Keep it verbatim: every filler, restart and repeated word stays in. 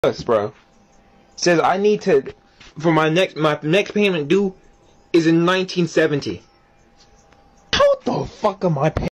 Yes, bro. Says I need to for my next my next payment due is in nineteen seventy. How the fuck am I paying?